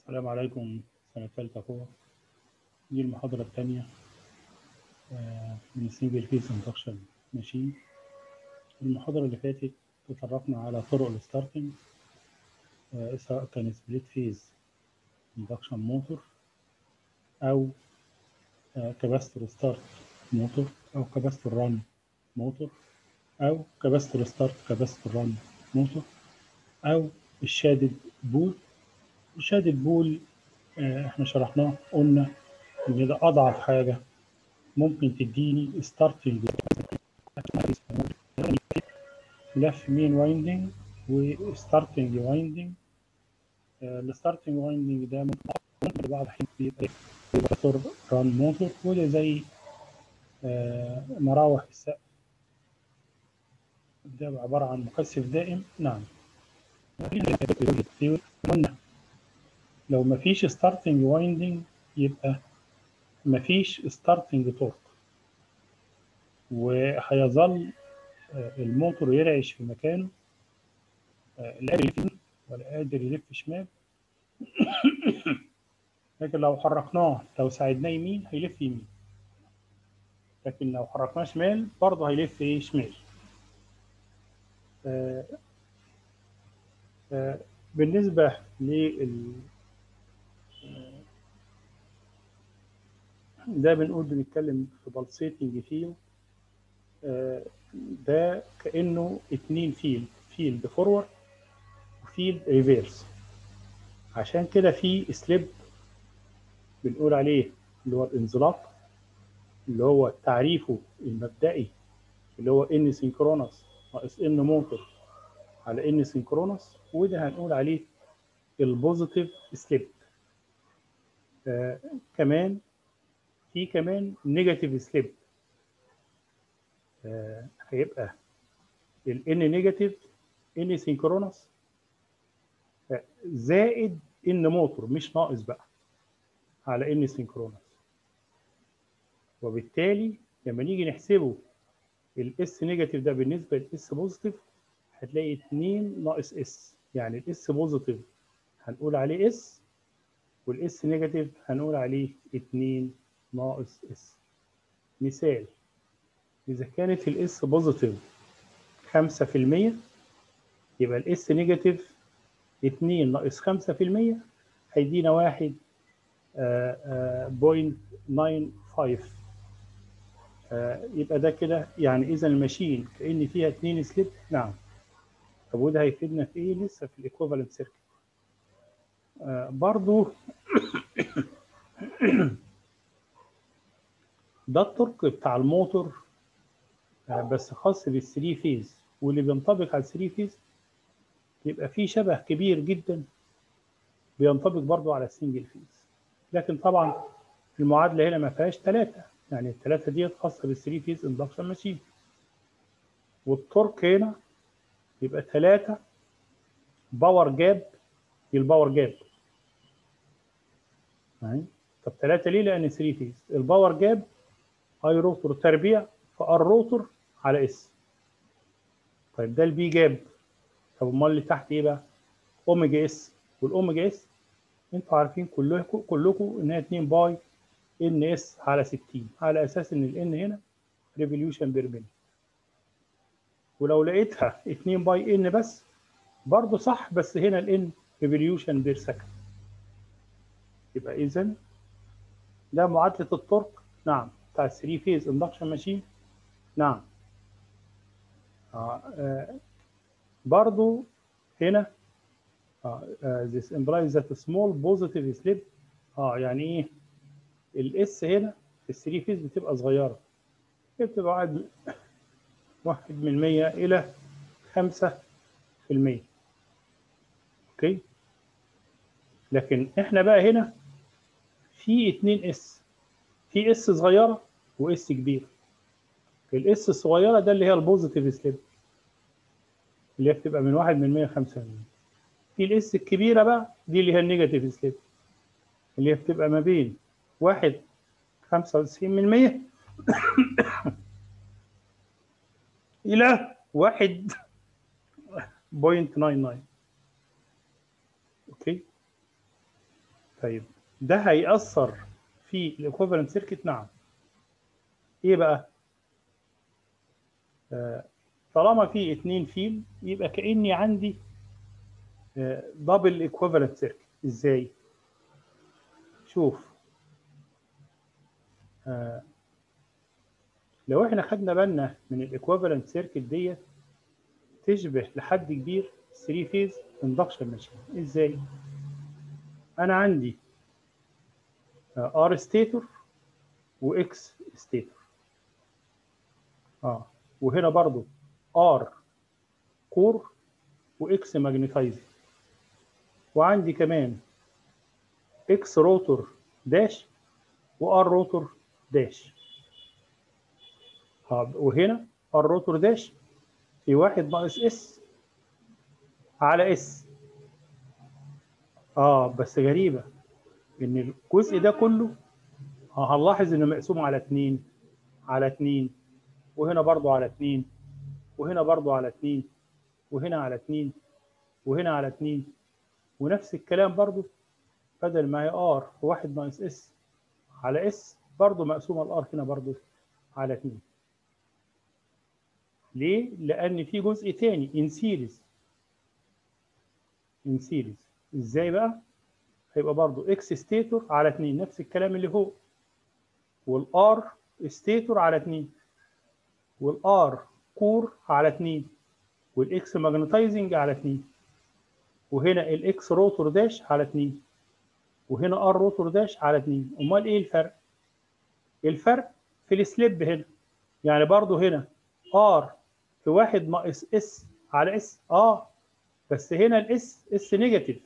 السلام عليكم. سنة ثالثة قوة. دي المحاضرة الثانية من سنجل فيس اندكشن ماشين. المحاضرة اللي فاتت تطرقنا على طرق الستارتنج، سواء كان سبليت فيز اندكشن موتور أو كاباستور ستارت موتور أو كاباستور ران موتور أو كاباستور ستارت كاباستور ران موتور أو الشادد بول. الشادد بول احنا شرحناه، قلنا ان ده اضعف حاجه ممكن تديني ستارتنج لف مين وايندنج وستارتنج وايندنج. الستارتنج وايندنج ده ممكن بعض الحين بيبقى كاباستور ران موتور، وده زي مراوح السقف، ده عباره عن مكثف دائم. نعم، قلنا لو مفيش ستارتنج وايندنج يبقى مفيش ستارتنج تورك، وهيظل الموتور يرعش في مكانه، لا قادر يلف ولا قادر يلف شمال. لكن لو حركناه، لو ساعدناه يمين هيلف يمين، لكن لو حركناه شمال برضه هيلف شمال. بالنسبة لل ده بنتكلم في بلسيتنج فيل. ده كأنه اتنين فيلد فورورد وفيلد ريفيرس. عشان كده في سليب بنقول عليه اللي هو الانزلاق، اللي هو تعريفه المبدئي اللي هو ان سينكرونس ناقص ان موتور على ان سينكرونس، وده هنقول عليه البوزيتيف سليب. كمان نيجاتيف سليب، هيبقى الان نيجاتيف ان سينكرونس زائد ان موتور، مش ناقص بقى، على ان سينكرونس. وبالتالي لما نيجي نحسبه الاس نيجاتيف ده بالنسبه للاس بوزيتيف هتلاقي 2 ناقص اس، يعني الاس بوزيتيف هنقول عليه اس، والاس نيجاتيف هنقول عليه 2 ناقص اس. مثال: إذا كانت الاس بوزيتيف 5%، يبقى الاس نيجاتيف 2 ناقص 5% هيدينا 1.95. يبقى ده كده يعني إذا الماشين كأن فيها 2 سليب. نعم. طب وده هيفيدنا في إيه؟ لسه في الإيكوفالنت سيركت. برضو ده التورك بتاع الموتور، بس خاص بالثري فيز، واللي بينطبق على الثري فيز يبقى فيه شبه كبير جدا بينطبق برضو على السنجل فيز. لكن طبعا المعادله هنا ما فيهاش 3، يعني ال3 ديت خاصه بالثري فيز اندكشن ماشين، والتورك هنا يبقى 3 باور جاب. الباور جاب طب 3 ليه؟ لان 3 فيز. الباور جاب اي روتور تربيع فار روتور على اس. طيب ده البي جاب. طب امال اللي تحت ايه بقى؟ اوميجا اس، والاوميجا اس انتوا عارفين كلكم ان هي 2 باي ان اس على 60، على اساس ان الان هنا ريفوليوشن بير مينيت. ولو لقيتها 2 باي ان بس برضه صح، بس هنا الان ريفوليوشن بير سكند. يبقى اذا ده معادله التورك. نعم. بتاع 3 فيز اندكشن ماشين. نعم. برضه هنا this implies that small positive slip. يعني ايه؟ الاس هنا في الثري فيز بتبقى صغيره، بتبقى 1% الى 5%. اوكي. لكن احنا بقى هنا في 2 اس، في اس صغيره واس كبيره. الاس الصغيره ده اللي هي البوزيتيف سليب، اللي هي بتبقى من 1% ل 5%. في الاس الكبيره بقى دي اللي هي النيجاتيف سليب، اللي هي بتبقى ما بين 95% الى 1.99. اوكي. طيب ده هيأثر في الايكوفالنت سيركت؟ نعم. ايه بقى؟ طالما في 2 فيل يبقى كأني عندي دبل ايكوفالنت سيركت. ازاي؟ شوف، لو احنا خدنا بالنا من الايكوفالنت سيركت ديت تشبه لحد كبير 3 فيز اندكشن ماشين. ازاي؟ انا عندي ار ستيتور واكس ستيتور، وهنا برضو ار كور واكس ماجنتايزر، وعندي كمان اكس روتور داش وار روتور داش. وهنا ار روتور داش في 1 ناقص اس على اس. بس غريبه ان الجزء ده كله هنلاحظ انه مقسوم على 2 على 2، وهنا برضو على 2، وهنا برضو على 2، وهنا على 2، وهنا على 2، ونفس الكلام برضو بدل ما هي ار في 1 ناقص اس على اس برضو مقسومه الار هنا برضو على 2. ليه؟ لان في جزء تاني ان سيريز. ان سيريز ازاي بقى؟ هيبقى برضو اكس ستيتور على 2 نفس الكلام اللي فوق، والار ستيتور على 2، والار كور على 2، والاكس ماجنتايزنج على 2، وهنا الاكس روتور داش على 2، وهنا ار روتور داش على 2. امال ايه الفرق؟ الفرق في السليب هنا. يعني برضو هنا ار في 1 ناقص اس على اس، بس هنا اس نيجاتيف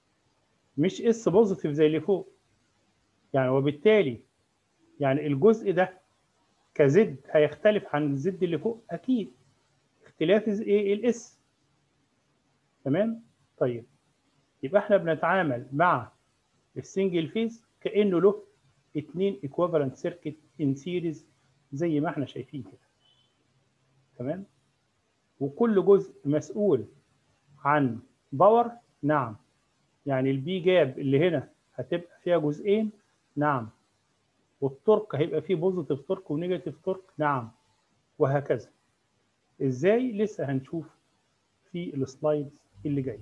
مش اس بوزيتيف زي اللي فوق. يعني وبالتالي يعني الجزء ده كزد هيختلف عن الزد اللي فوق اكيد، اختلاف ايه؟ الاس. تمام. طيب يبقى احنا بنتعامل مع السنجل فيز كانه له 2 ايكوفالنت سيركت ان سيريز زي ما احنا شايفين كده. تمام. وكل جزء مسؤول عن باور. نعم. يعني البي جاب اللي هنا هتبقى فيها جزئين. نعم. والتورك هيبقى فيه بوزيتيف تورك ونيجاتيف تورك. نعم. وهكذا. ازاي؟ لسه هنشوف في السلايدز اللي جايه.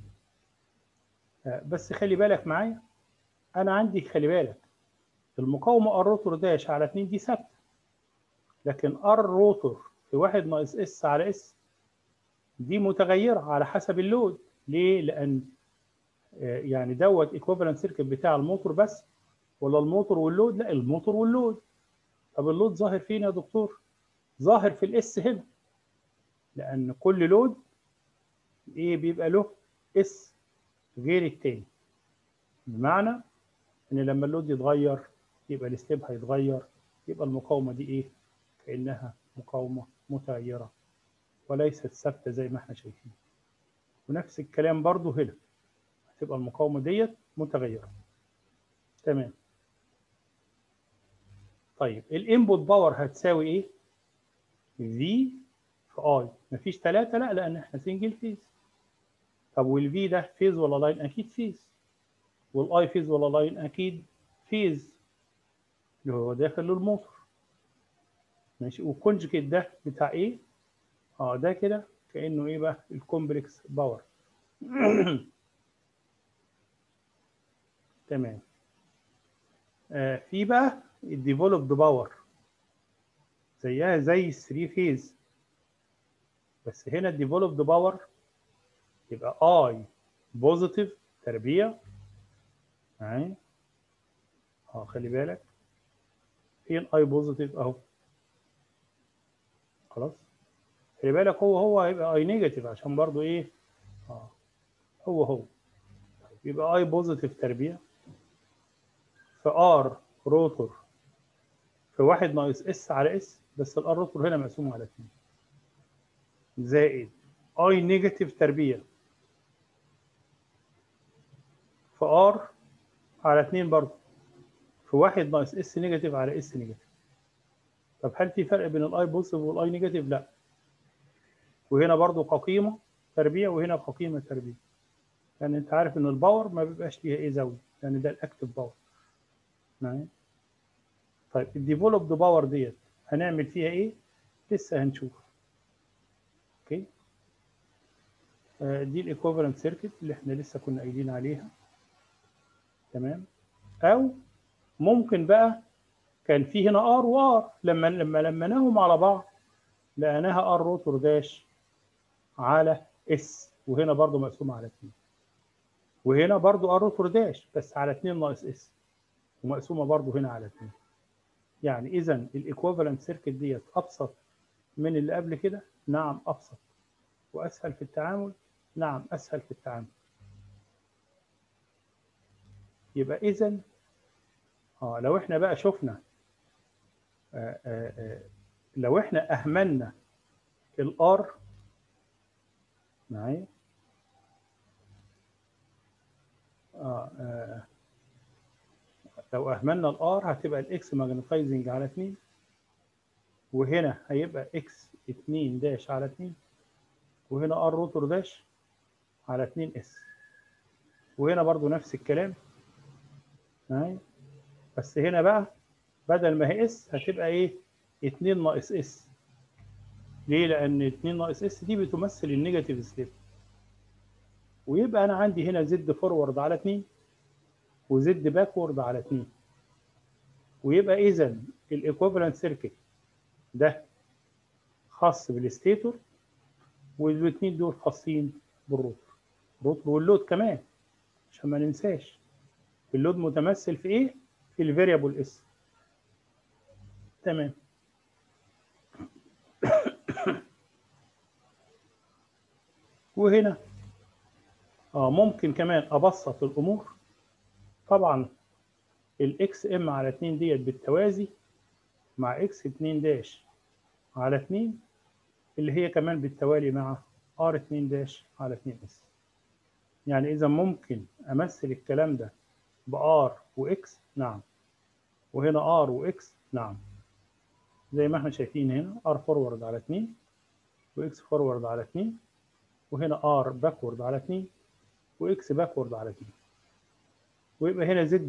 بس خلي بالك معايا، انا عندي خلي بالك المقاومه ار روتور داش على 2 دي ثابته، لكن ار روتور في 1 ناقص اس على اس دي متغيره على حسب اللود. ليه؟ لان يعني دوت ايكوفالنت سيركت بتاع الموتور بس، ولا الموتور واللود؟ لا، الموتور واللود. طب اللود ظاهر فين يا دكتور؟ ظاهر في الاس هنا، لان كل لود ايه بيبقى له اس غير التاني. بمعنى ان لما اللود يتغير يبقى الستيب هيتغير، يبقى المقاومه دي ايه؟ كانها مقاومه متغيره وليست ثابته زي ما احنا شايفين. ونفس الكلام برضو هنا هتبقى المقاومه ديت متغيره. تمام. طيب الانبوت باور هتساوي ايه؟ في في اي. مفيش 3، لا، لان احنا سنجل فيز. طب والفي ده فيز ولا لاين؟ اكيد فيز. والاي فيز ولا لاين؟ اكيد فيز، اللي هو داخل للموتور. ماشي. والكونجكيت ده بتاع ايه؟ ده كده كانه ايه بقى؟ الكومبلكس باور. تمام. في بقى الديفلوبد باور زيها زي 3 فيز، بس هنا الديفلوبد باور يبقى اي بوزيتيف تربيع. اهي. خلي بالك فين اي بوزيتيف اهو. خلاص. خلي بالك هو هيبقى اي نيجاتيف عشان برضو ايه؟ هو يبقى اي بوزيتيف تربيع في ار روتور في 1 ناقص اس على اس، بس الار روتور هنا مقسوم على 2، زائد اي نيجاتيف تربيع في ار على 2 برضه في 1 ناقص اس نيجاتيف على اس نيجاتيف. طب هل في فرق بين الاي بوزيتيف والاي نيجاتيف؟ لا. وهنا برضه كقيمه تربيع وهنا كقيمه تربيع. يعني انت عارف ان الباور ما بيبقاش ليها ايه زاويه، يعني ده الاكتف باور. معايا؟ طيب الديفلوبد باور ديت هنعمل فيها ايه؟ لسه هنشوف. اوكي. دي الايكوفالنت سيركت اللي احنا لسه كنا قايلين عليها. تمام. او ممكن بقى كان في هنا ار وار، لما لمناهم على بعض لقيناها ار روتور داش على اس، وهنا برضو مقسومه على 2، وهنا برضو ار روتور داش بس على 2 ناقص اس، ومقسومه برضو هنا على 2. يعني اذا الايكوفالنت سيركت ديت ابسط من اللي قبل كده؟ نعم ابسط. واسهل في التعامل؟ نعم اسهل في التعامل. يبقى اذا لو احنا بقى شفنا لو احنا اهملنا الار معايا لو اهملنا الار هتبقى الاكس ماجنتايزنج على 2، وهنا هيبقى اكس 2 داش على 2، وهنا ار روتور داش على 2 اس، وهنا برضو نفس الكلام معايا. بس هنا بقى بدل ما هي اس هتبقى ايه؟ 2 ناقص اس. ليه؟ لان 2 ناقص اس دي بتمثل النيجاتيف سليب، ويبقى انا عندي هنا زد فورورد على 2 وزد باكورد على 2، ويبقى اذا الايكوفالنت سيركت ده خاص بالستيتور، والاثنين دول خاصين بالروتور. الروتور واللود كمان عشان ما ننساش. اللود متمثل في ايه؟ في الفاريبل اس. تمام. وهنا ممكن كمان ابسط الامور. طبعا الاكس ام على 2 ديت بالتوازي مع اكس 2 داش على 2، اللي هي كمان بالتوالي مع ار 2 داش على 2 اس. يعني اذا ممكن امثل الكلام ده بار واكس؟ نعم. وهنا ار واكس؟ نعم. زي ما احنا شايفين هنا ار فورورد على 2 واكس فورورد على 2، وهنا ار باكورد على 2 واكس باكورد على 2، ويبقى هنا زد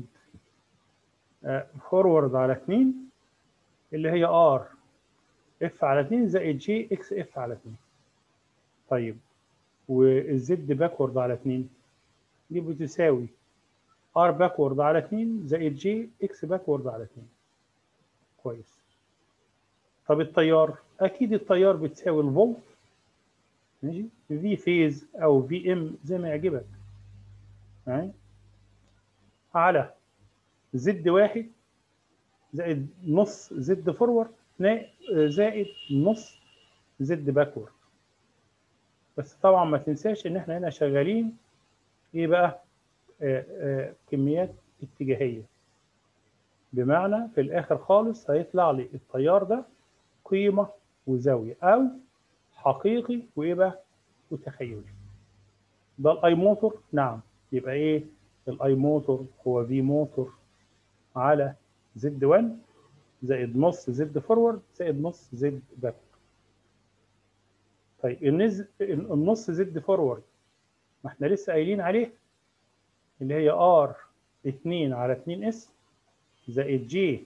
فورورد على 2 اللي هي ار اف على 2 زائد جي اكس اف على 2. طيب والزد باكورد على 2 دي بتساوي ار باكورد على 2 زائد جي اكس باكورد على 2. كويس. طب التيار، اكيد التيار بتساوي الفولت، ماشي، في فيز او في ام زي ما يعجبك، معايا، على زد واحد زائد نص زد فورورد زائد نص زد باكورد. بس طبعا ما تنساش ان احنا هنا شغالين ايه بقى؟ كميات اتجاهيه، بمعنى في الاخر خالص هيطلع لي التيار ده قيمه وزاويه، او حقيقي وايه بقى؟ وتخيلي. ده الاي موتور. نعم. يبقى ايه؟ الاي موتور هو في موتور على زد 1 زائد نص زد فورورد زائد نص زد باك. طيب النص زد فورورد ما احنا لسه قايلين عليه، اللي هي ار 2 على 2 اس زائد جي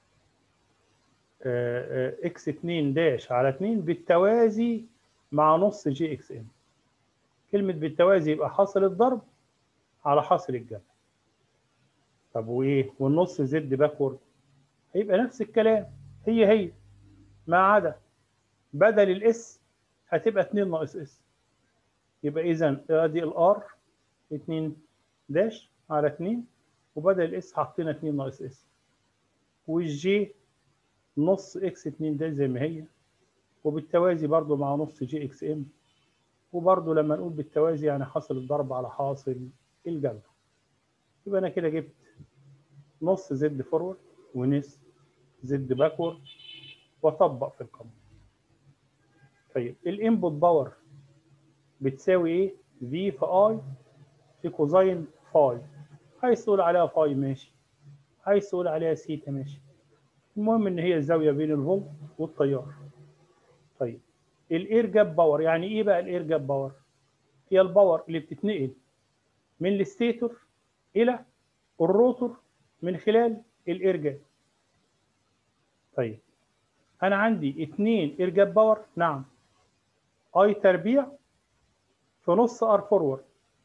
اكس 2 داش على 2 بالتوازي مع نص جي اكس ام. كلمة بالتوازي يبقى حاصل الضرب على حاصل الجمع. طب وايه؟ والنص زد باكورد هيبقى نفس الكلام، هي ما عدا بدل الاس هتبقى 2 ناقص اس. يبقى اذا ادي الار 2 داش على 2، وبدل الاس حطينا 2 ناقص اس، والجي نص اكس 2 داش زي ما هي، وبالتوازي برضو مع نص جي اكس ام، وبرضو لما نقول بالتوازي يعني حاصل الضرب على حاصل الجمع. يبقى انا كده جبت نص زد فورورد ونص زد باكورد واطبق في القانون. طيب الانبوت باور بتساوي ايه؟ في في اي في كوزين فاي. عايز تقول عليها فاي ماشي، عايز تقول عليها سيتا ماشي، المهم ان هي الزاويه بين الفولت والتيار. طيب الاير جاب باور يعني ايه بقى؟ الاير جاب باور هي الباور اللي بتتنقل من الستيتور الى الروتور من خلال الاير جاب. طيب انا عندي 2 اير جاب باور، نعم، اي تربيع في نص ار فورورد.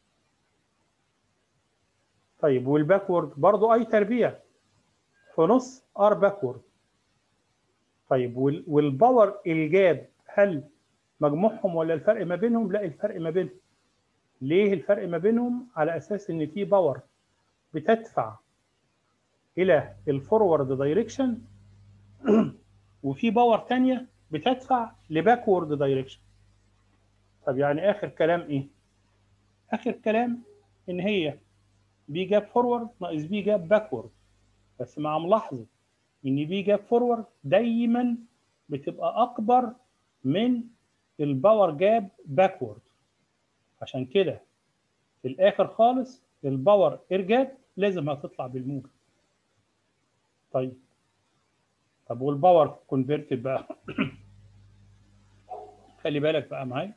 طيب والباكورد برضه اي تربيع في نص ار باكورد. طيب والباور الجاب هل مجموعهم ولا الفرق ما بينهم؟ لا، الفرق ما بينهم. ليه الفرق ما بينهم؟ على اساس ان في باور بتدفع الى الفورورد دايركشن وفي باور ثانيه بتدفع لباكورد دايركشن. طب يعني اخر كلام ايه؟ اخر كلام ان هي بي جاب فورورد ناقص بي جاب باكورد، بس مع ملاحظه ان بي جاب فورورد دايما بتبقى اكبر من الباور جاب باكورد. عشان كده في الاخر خالص الباور ارجاب لازم هتطلع بالموجب. طب والباور كونفرتد بقى خلي بالك بقى معايا،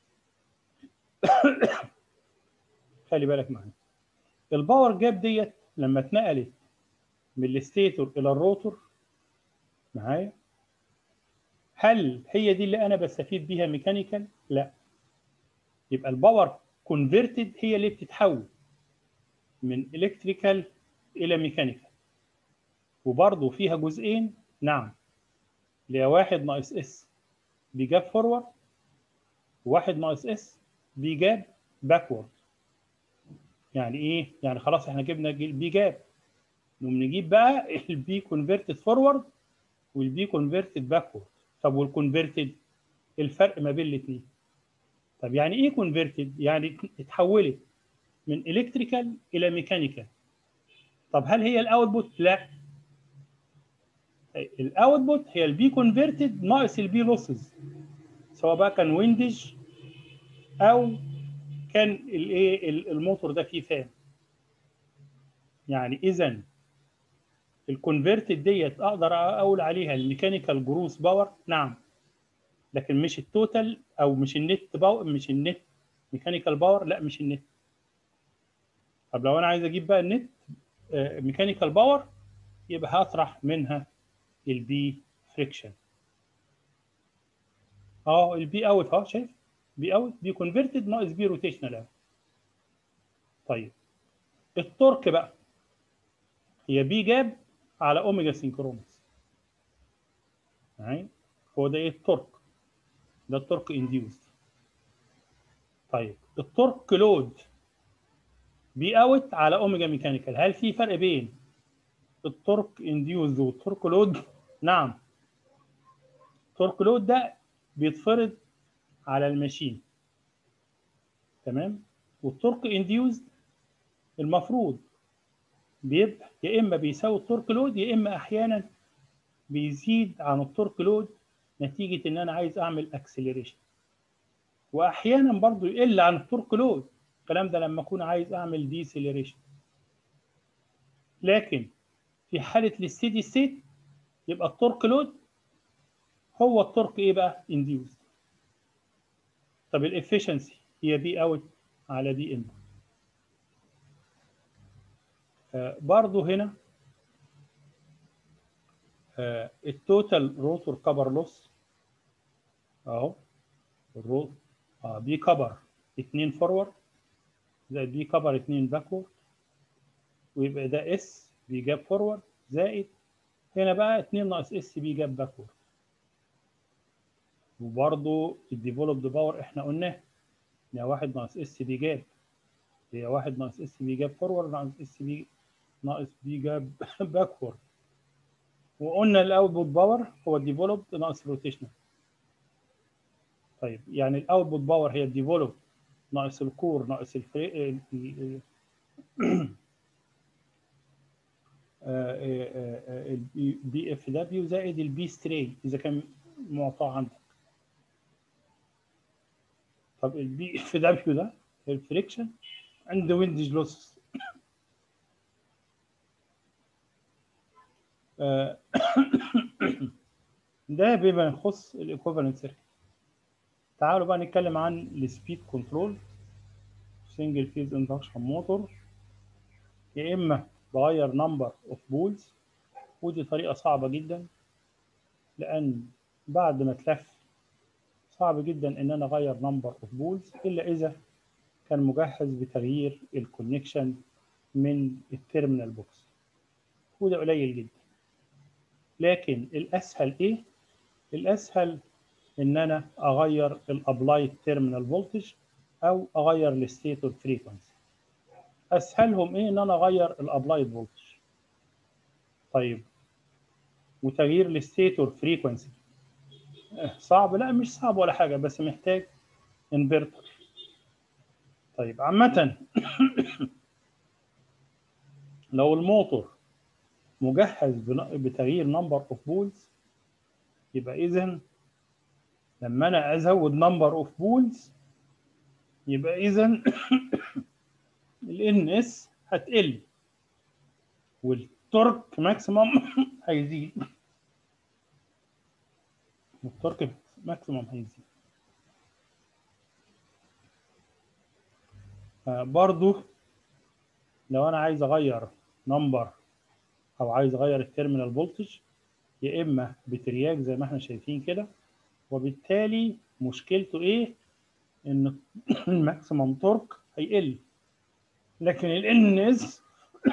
خلي بالك معايا. الباور جاب ديت لما اتنقلت من الستيتور الى الروتور معايا، هل هي دي اللي انا بستفيد بيها ميكانيكال؟ لا. يبقى الباور كونفرتد هي اللي بتتحول من الكتريكال الى ميكانيكال، وبرضه فيها جزئين، نعم، اللي هي 1 ناقص اس بيجاب فورورد، و1 ناقص اس بيجاب باكورد. يعني ايه؟ يعني خلاص احنا جبنا البي جاب، نقوم نجيب بقى البي كونفرتد فورورد والبي كونفرتد باكورد. طب والكونفرتد الفرق ما بين الاثنين. طب يعني ايه كونفرتد؟ يعني اتحولت من الكتريكال الى ميكانيكال. طب هل هي الاوتبوت؟ لا، الاوتبوت هي البي كونفرتد ناقص البي لوسز، سواء بقى كان ويندج او كان الايه الموتور ده فيه فان. يعني اذا الكونفرتد ديت اقدر اقول عليها الميكانيكال جروس باور، نعم، لكن مش التوتال او مش النت باور، مش النت ميكانيكال باور، لا مش النت. طب لو انا عايز اجيب بقى النت ميكانيكال باور، يبقى هطرح منها البي فريكشن. البي اوت شايف؟ بي اوت بي كونفرتد ناقص بي روتيشنال. طيب التورك بقى هي بي جاب على اوميجا سينكرونس. يعني هو ده ايه التورك؟ ده التورك انديوز. طيب التورك لود بي اوت على اوميجا ميكانيكال، هل في فرق بين التورك انديوز والتورك لود؟ نعم. التورك لود ده بيتفرض على الماشين، تمام، والتورك انديوز المفروض بيبقى يا اما بيساوي التورك لود يا اما احيانا بيزيد عن التورك لود نتيجه ان انا عايز اعمل اكسلريشن، واحيانا برضو يقل عن التورك لود. الكلام ده لما اكون عايز اعمل ديسيلريشن. لكن في حاله الستيدي ستيت يبقى التورك لود هو التورك ايه بقى؟ انديوز. طب الافشنسي هي بي اوت على بي ان. برضو هنا التوتال روتور كبر لوس اهو، الرو بي كبر 2 فورورد زائد بي كبر 2 باكورد، ويبقى ده اس بي جاب فورورد زائد هنا بقى 2 ناقص اس بي جاب باكورد. وبرضه الديفلوبد باور احنا قلناه هي 1 ناقص اس بي جاب، هي 1 ناقص اس بي جاب فورورد ناقص اس بي ناقص بي جاب باكورد. وقلنا الاوتبوت باور هو الديفلوبد ناقص روتيشنال. طيب يعني الاوتبوت باور هي الديفلوبد ناقص الكور ناقص الفري البي اف دبليو زائد البي ستري اذا كان معطى عندك. طب البي اف دبليو ده الفريكشن عند ويندج لوس. ده بما يخص الايكوفالنت سيركت. تعالوا بقى نتكلم عن السبيد كنترول سنجل فيز اندكشن موتور، يا اما بغير نمبر اوف بولز، ودي طريقة صعبة جدا، لأن بعد ما تلف صعب جدا إن أنا أغير نمبر اوف بولز إلا إذا كان مجهز بتغيير الكونكشن من التيرمينال بوكس، وده قليل جدا. لكن الأسهل إيه؟ الأسهل إن أنا أغير الأبلايد تيرمينال فولتج أو أغير الستيتور فريكونسي. أسهلهم إيه؟ إن أنا أغير الأبلايد فولتج. طيب وتغيير الستيتور فريكونسي صعب؟ لا مش صعب ولا حاجة، بس محتاج انفرتر. طيب عامة لو الموتور مجهز بتغيير نمبر اوف بولز، يبقى اذا لما انا ازود نمبر اوف بولز يبقى اذا الان اس هتقل والتورك ماكسيمم هيزيد. والتورك ماكسيمم هيزيد. برضو لو انا عايز اغير نمبر او عايز اغير التيرمينال فولتج، يا اما بترياك زي ما احنا شايفين كده، وبالتالي مشكلته ايه؟ ان الماكسيمم تورك هيقل، لكن الان اس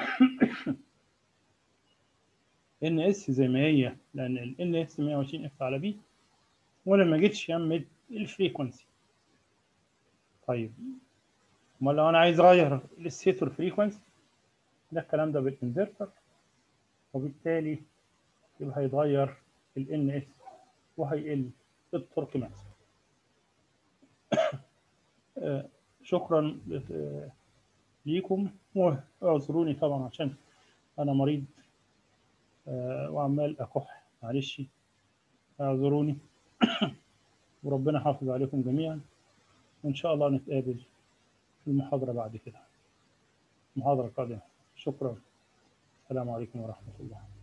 ان اس زي ما هي، لان الان اس 120 اف على بي، وانا ما جيتش يمد الفريكونسي. طيب امال لو انا عايز اغير الستيتور فريكونسي، ده الكلام ده بالانفرتر، وبالتالي يبقى هيتغير الان اس وهيقل التورك ماكسيمم. شكرا ليكم، واعذروني طبعا عشان انا مريض وعمال اكح، معلش اعذروني، وربنا يحافظ عليكم جميعا، وان شاء الله نتقابل في المحاضرة بعد كده، محاضرة قادمة. شكرا. السلام عليكم ورحمة الله.